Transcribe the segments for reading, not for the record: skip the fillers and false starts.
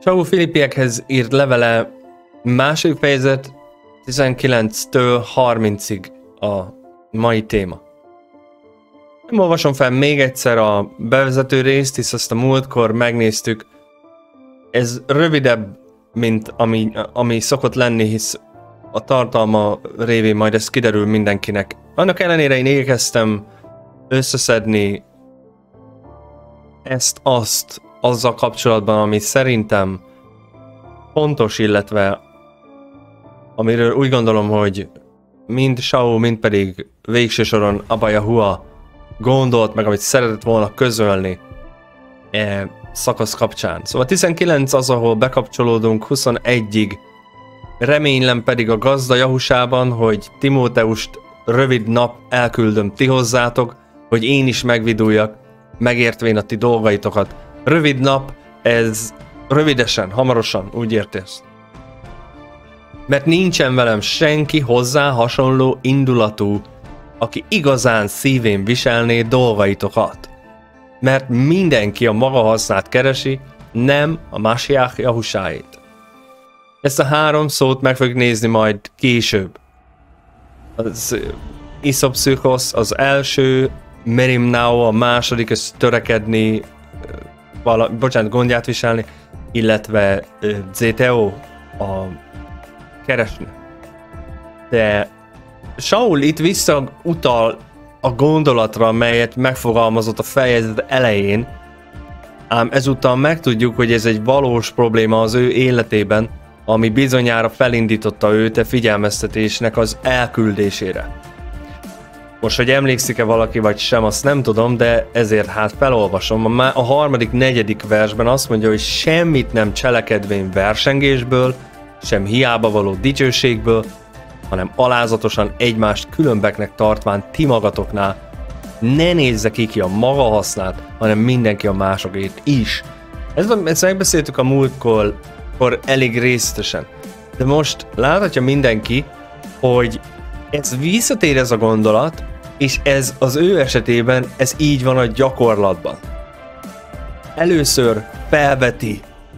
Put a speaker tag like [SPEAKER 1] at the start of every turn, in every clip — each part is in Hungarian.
[SPEAKER 1] Saul Filippiekhez írt levele második fejezet 19-től 30-ig a mai téma. Nem olvasom fel még egyszer a bevezető részt, hisz azt a múltkor megnéztük. Ez rövidebb, mint ami szokott lenni, hisz a tartalma révén majd ez kiderül mindenkinek. Annak ellenére én igyekeztem összeszedni ezt-azt azzal kapcsolatban, ami szerintem fontos, illetve amiről úgy gondolom, hogy mind Saul, mind pedig végső soron Abba Jahua gondolt meg, amit szeretett volna közölni szakasz kapcsán. Szóval 19 az, ahol bekapcsolódunk, 21-ig reménylem pedig a gazda Jahusában, hogy Timóteust rövid nap elküldöm ti hozzátok, hogy én is megviduljak, megértvén a ti dolgaitokat. Rövid nap, ez rövidesen, hamarosan, úgy értesz. Mert nincsen velem senki hozzá hasonló indulatú, aki igazán szívén viselné dolgaitokat. Mert mindenki a maga hasznát keresi, nem a Masiach Jahusáét. Ezt a 3 szót meg fogjuk nézni majd később. Az Iszopszüchosz az első, Merimnao a második, ez törekedni, gondját viselni, illetve Zeteo a keresni. De Saul itt visszautal a gondolatra, melyet megfogalmazott a fejezet elején, ám ezúttal megtudjuk, hogy ez egy valós probléma az ő életében, ami bizonyára felindította őt a figyelmeztetésnek az elküldésére. Most, hogy emlékszik-e valaki vagy sem, azt nem tudom, de ezért hát felolvasom. A harmadik, negyedik versben azt mondja, hogy semmit nem cselekedvén versengésből, sem hiába való dicsőségből, hanem alázatosan egymást különbeknek tartván ti magatoknál. Ne nézze ki a maga hasznát, hanem mindenki a másokét is. Ezt megbeszéltük a múltkor elég részletesen. De most láthatja mindenki, hogy ez visszatér ez a gondolat, és ez az ő esetében ez így van a gyakorlatban. Először felveti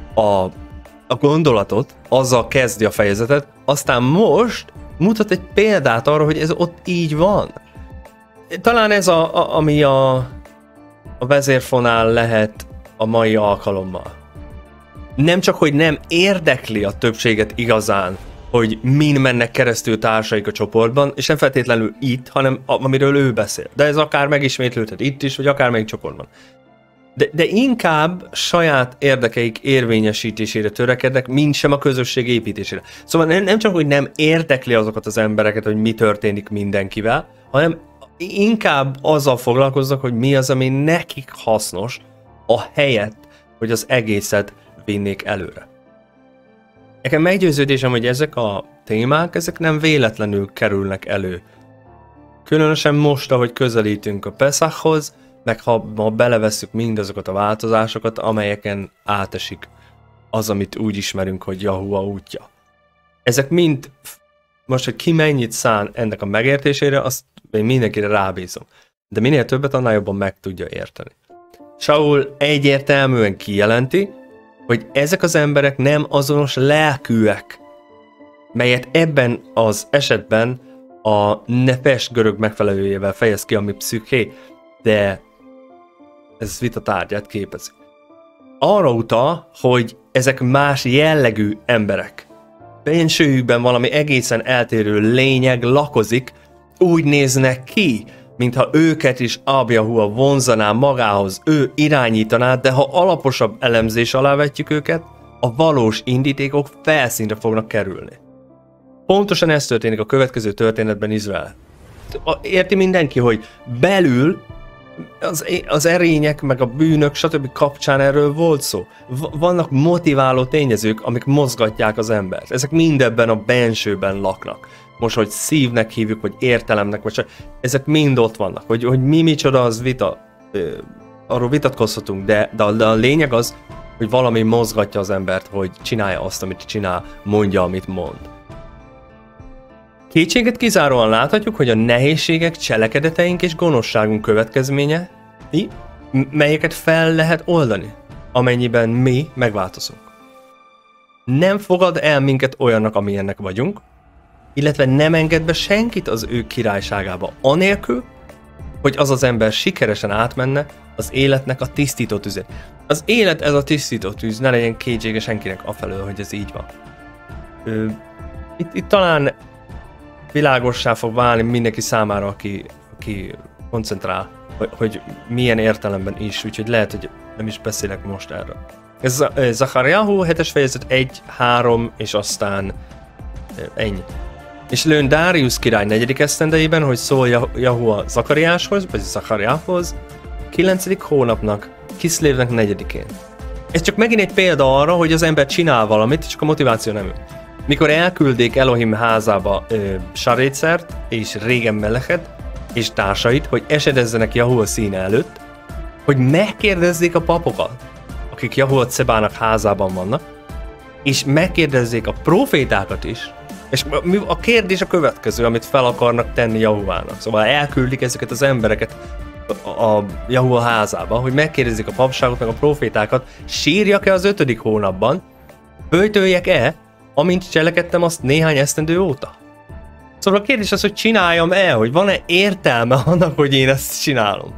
[SPEAKER 1] a gondolatot, azzal kezdi a fejezetet, aztán most mutat egy példát arra, hogy ez ott így van. Talán ez ami a vezérfonál lehet a mai alkalommal. Nem csak, hogy nem érdekli a többséget igazán, hogy min mennek keresztül társaik a csoportban, és nem feltétlenül itt, hanem amiről ő beszél. De ez akár megismétlődhet itt is, vagy akár melyik csoportban. De inkább saját érdekeik érvényesítésére törekednek, mint sem a közösség építésére. Szóval nem csak, hogy nem érdekli azokat az embereket, hogy mi történik mindenkivel, hanem inkább azzal foglalkoznak, hogy mi az, ami nekik hasznos, a helyett, hogy az egészet vinnék előre. Nekem meggyőződésem, hogy ezek a témák, ezek nem véletlenül kerülnek elő. Különösen most, ahogy közelítünk a Pesachhoz, meg ha belevesszük mindazokat a változásokat, amelyeken átesik az, amit úgy ismerünk, hogy Jahua útja. Ezek mind, most, hogy ki mennyit szán ennek a megértésére, azt én mindenkire rábízom. De minél többet, annál jobban meg tudja érteni. Saul egyértelműen kijelenti, hogy ezek az emberek nem azonos lelkűek, melyet ebben az esetben a nefes görög megfelelőjével fejez ki, ami pszüché, de ez vita tárgyát képezi. Arra utal, hogy ezek más jellegű emberek. Bensőjükben valami egészen eltérő lényeg lakozik, úgy néznek ki, mintha őket is Abba Jahua vonzaná magához, ő irányítaná, de ha alaposabb elemzés alá vetjük őket, a valós indítékok felszínre fognak kerülni. Pontosan ez történik a következő történetben Izrael. Érti mindenki, hogy belül az erények, meg a bűnök, stb. Kapcsán erről volt szó. Vannak motiváló tényezők, amik mozgatják az embert. Ezek mindebben a bensőben laknak. Most, hogy szívnek hívjuk, vagy értelemnek, vagy csak, ezek mind ott vannak. Hogy mi micsoda, az vita. Arról vitatkozhatunk, de a lényeg az, hogy valami mozgatja az embert, hogy csinálja azt, amit csinál, mondja, amit mond. Kétséget kizáróan láthatjuk, hogy a nehézségek cselekedeteink és gonoszságunk következménye, melyeket fel lehet oldani, amennyiben mi megváltozunk. nem fogad el minket olyannak, amilyennek vagyunk, illetve nem enged be senkit az ő királyságába, anélkül, hogy az az ember sikeresen átmenne az életnek a tisztító tüzén. Az élet ez a tisztító tűz, ne legyen kétsége senkinek afelől, hogy ez így van. Itt talán világossá fog válni mindenki számára, aki koncentrál, hogy milyen értelemben is, úgyhogy lehet, hogy nem is beszélek most erről. Ez Zacharjahu 7-es fejezet 1, 3, és aztán ennyi. És lőn Dáriusz király 4. esztendejében, hogy szól Jahua Zakariáshoz, vagy Zacharjához, 9. hónapnak, Kiszlévnek 4-én. Ez csak megint egy példa arra, hogy az ember csinál valamit, csak a motiváció nem ő. Mikor elküldték Elohim házába Sarécert és Régen Melechet és társait, hogy esedezzenek Jahua színe előtt, hogy megkérdezzék a papokat, akik Jahua Cebának házában vannak, és megkérdezzék a profétákat is, és a kérdés a következő, amit fel akarnak tenni Jahuának. Szóval elküldik ezeket az embereket a Jahua házába, hogy megkérdezzék a papságot meg a profétákat, sírjak-e az 5. hónapban, böjtöljek-e, amint cselekedtem azt néhány esztendő óta. Szóval a kérdés az, hogy csináljam-e, hogy van-e értelme annak, hogy én ezt csinálom.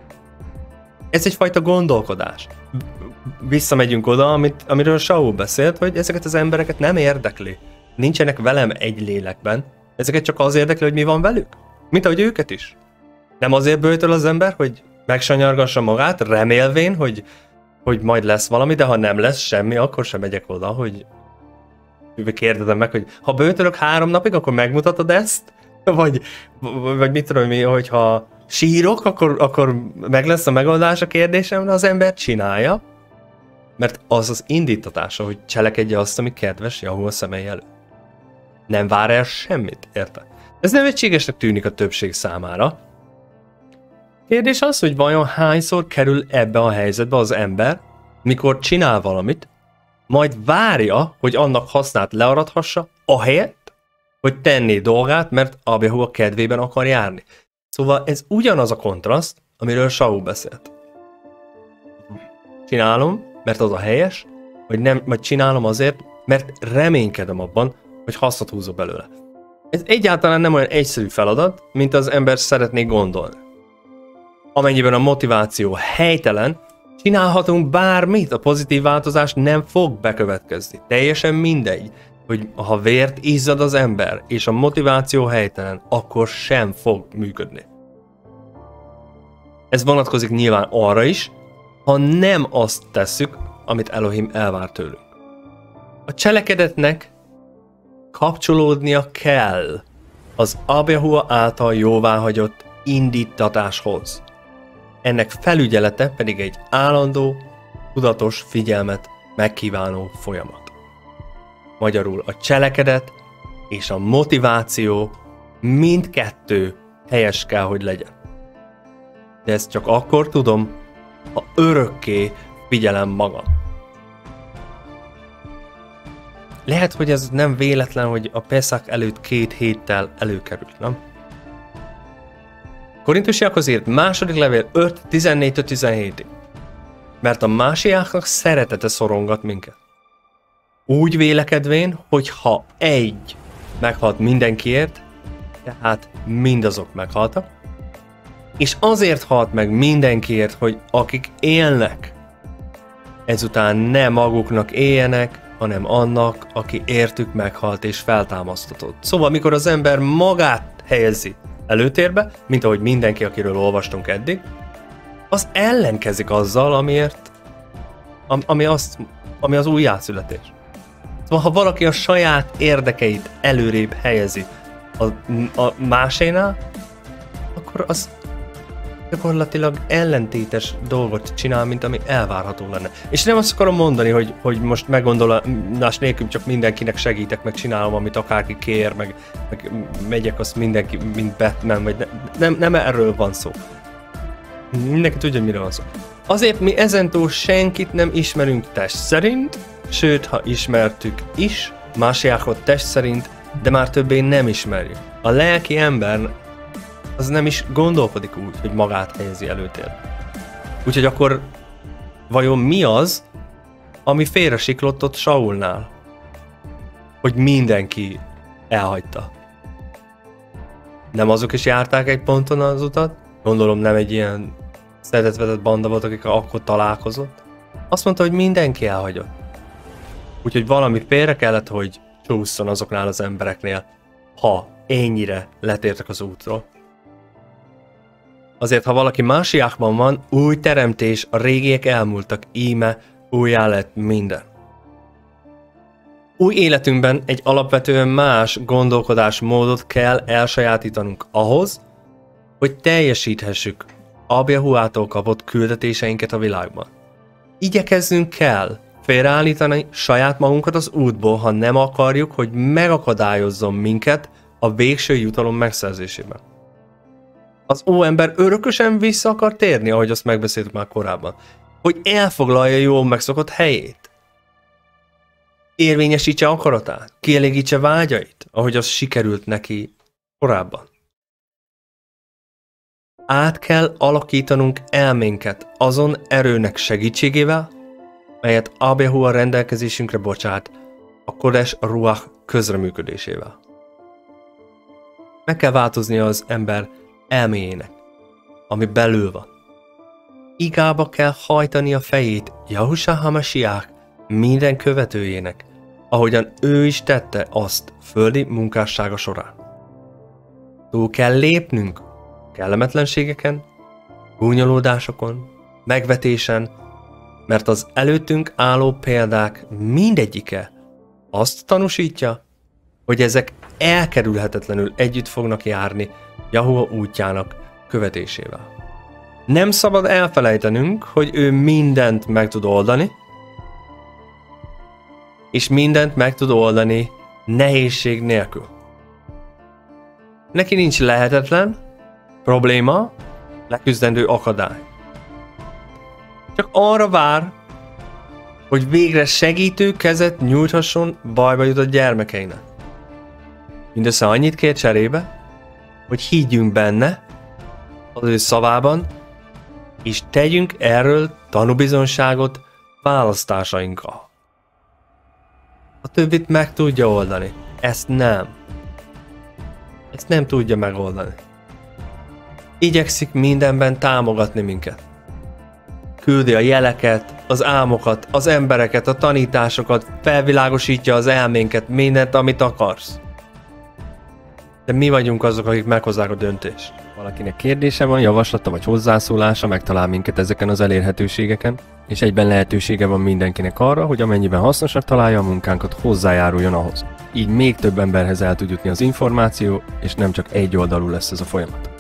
[SPEAKER 1] Ez egyfajta gondolkodás. Visszamegyünk oda, amiről Saul beszélt, hogy ezeket az embereket nem érdekli. Nincsenek velem egy lélekben. Ezeket csak az érdekli, hogy mi van velük. Mint ahogy őket is. Nem azért böjtöl az ember, hogy megsanyargassa magát, remélvén, hogy majd lesz valami, de ha nem lesz semmi, akkor sem megyek oda, hogy kérdezem meg, hogy ha böjtölök 3 napig, akkor megmutatod ezt? Vagy mit tudom mi, hogyha sírok, akkor meg lesz a megoldás a kérdésemre, az ember csinálja, mert az az indítatása, hogy cselekedje azt, ami kedves Jahua szemei előtt. Nem vár el semmit, érted? Ez nevetségesnek tűnik a többség számára. Kérdés az, hogy vajon hányszor kerül ebbe a helyzetbe az ember, mikor csinál valamit, majd várja, hogy annak hasznát learadhassa, ahelyett, hogy tenné dolgát, mert Jahua kedvében akar járni. Szóval ez ugyanaz a kontraszt, amiről Saul beszélt. Csinálom, mert az a helyes, vagy csinálom azért, mert reménykedem abban, hogy hasznot húzok belőle. Ez egyáltalán nem olyan egyszerű feladat, mint az ember szeretné gondolni. Amennyiben a motiváció helytelen, csinálhatunk bármit, a pozitív változás nem fog bekövetkezni. Teljesen mindegy, hogy ha vért izzad az ember, és a motiváció helytelen, akkor sem fog működni. Ez vonatkozik nyilván arra is, ha nem azt tesszük, amit Elohim elvár tőlünk. A cselekedetnek kapcsolódnia kell az Jahua által jóváhagyott indítatáshoz. Ennek felügyelete pedig egy állandó, tudatos figyelmet megkívánó folyamat. Magyarul a cselekedet és a motiváció mindkettő helyes kell, hogy legyen. De ezt csak akkor tudom, ha örökké figyelem magam. Lehet, hogy ez nem véletlen, hogy a Peszach előtt 2 héttel előkerült, nem? Korintusiakhoz írt második levél 5, 14-17. Mert a másiáknak szeretete szorongat minket. Úgy vélekedvén, hogy ha egy meghalt mindenkiért, tehát mindazok meghaltak, és azért halt meg mindenkiért, hogy akik élnek, ezután ne maguknak éljenek, hanem annak, aki értük meghalt és feltámasztatott. Szóval, mikor az ember magát helyezi előtérbe, mint ahogy mindenki, akiről olvastunk eddig, az ellenkezik azzal, ami az újjászületés. Szóval, ha valaki a saját érdekeit előrébb helyezi a másénál, akkor az gyakorlatilag ellentétes dolgot csinál, mint ami elvárható lenne. És nem azt akarom mondani, hogy most meggondolás nélkül csak mindenkinek segítek, meg csinálom, amit akárki kér, meg megyek azt mindenki, mint Batman, vagy nem erről van szó. Mindenki tudja, miről van szó. Azért mi ezentúl senkit nem ismerünk test szerint, sőt, ha ismertük is, másiákot test szerint, de már többé nem ismerjük. A lelki ember az nem is gondolkodik úgy, hogy magát helyezi előtérbe. Úgyhogy akkor vajon mi az, ami félresiklott ott Saulnál? hogy mindenki elhagyta. Nem azok is járták egy ponton az utat? Gondolom nem egy ilyen szedett-vedett banda volt, akik akkor találkozott. Azt mondta, hogy mindenki elhagyott. Úgyhogy valami félre kellett, hogy csúszson azoknál az embereknél, ha ennyire letértek az útról. Azért, ha valaki Másiákban van, új teremtés, a régiek elmúltak, íme újjá lett minden. Új életünkben egy alapvetően más gondolkodásmódot kell elsajátítanunk ahhoz, hogy teljesíthessük Abjahuától kapott küldetéseinket a világban. Igyekezzünk kell félreállítani saját magunkat az útból, ha nem akarjuk, hogy megakadályozzon minket a végső jutalom megszerzésében. Az óember örökösen vissza akar térni, ahogy azt megbeszéltük már korábban, hogy elfoglalja jól megszokott helyét. Érvényesítse akaratát, kielégítse vágyait, ahogy az sikerült neki korábban. Át kell alakítanunk elménket azon erőnek segítségével, melyet Abjahua rendelkezésünkre bocsát a Kodes Ruach közreműködésével. Meg kell változnia az ember elméjének, ami belül van. Igába kell hajtani a fejét Jahusá HaMasiách minden követőjének, ahogyan ő is tette azt földi munkássága során. Túl kell lépnünk kellemetlenségeken, gúnyolódásokon, megvetésen, mert az előttünk álló példák mindegyike azt tanúsítja, hogy ezek elkerülhetetlenül együtt fognak járni Jahua útjának követésével. Nem szabad elfelejtenünk, hogy ő mindent meg tud oldani, és mindent meg tud oldani nehézség nélkül. Neki nincs lehetetlen, probléma, leküzdendő akadály. Csak arra vár, hogy végre segítő kezet nyújthasson bajba jutott gyermekeinek. Mindössze annyit kér cserébe, hogy higgyünk benne, az ő szavában, és tegyünk erről tanúbizonyságot választásainkkal. A többit meg tudja oldani, ezt nem. Ezt nem tudja megoldani. Igyekszik mindenben támogatni minket. Küldi a jeleket, az álmokat, az embereket, a tanításokat, felvilágosítja az elménket, mindent, amit akarsz. De mi vagyunk azok, akik meghozzák a döntést. Valakinek kérdése van, javaslata vagy hozzászólása, megtalál minket ezeken az elérhetőségeken, és egyben lehetősége van mindenkinek arra, hogy amennyiben hasznosak találja a munkánkat, hozzájáruljon ahhoz. Így még több emberhez el tud jutni az információ, és nem csak egy oldalú lesz ez a folyamat.